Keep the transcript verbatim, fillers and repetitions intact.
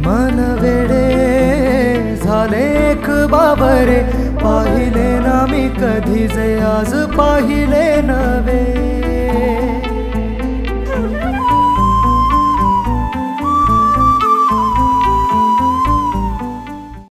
मन वेडे झाले एक बाबरे, पाहिले ना मी कधी जे आज पाहिले